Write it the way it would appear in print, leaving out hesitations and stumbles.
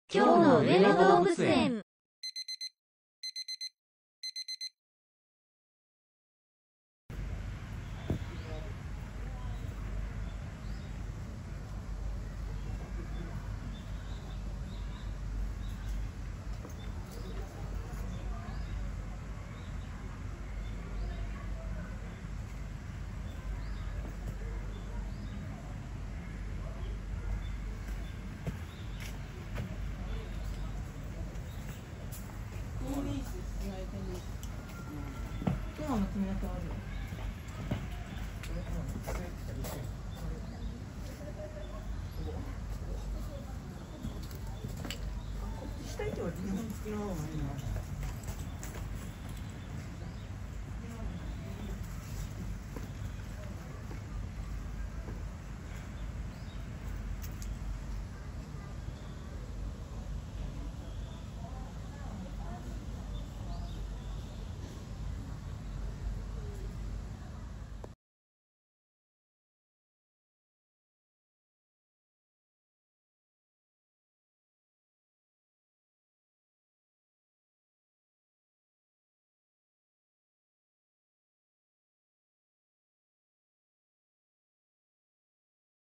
今日の上野動物園。 今の爪痕ある。したい人は日本付きの方がいいな。